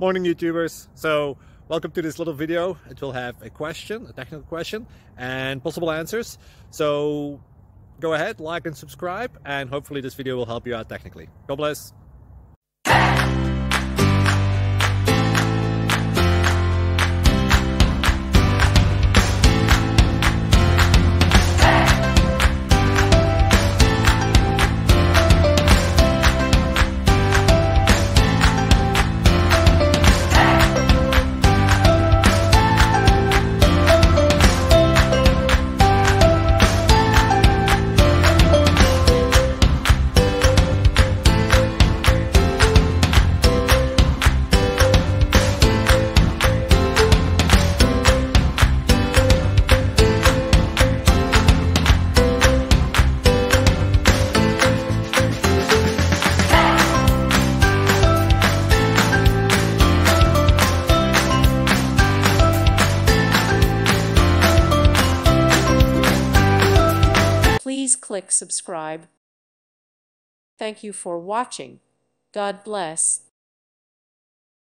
Morning YouTubers. So welcome to this little video. It will have a question, a technical question, and possible answers. So go ahead, like and subscribe, and hopefully this video will help you out technically. God bless. Please click subscribe. Thank you for watching. God bless.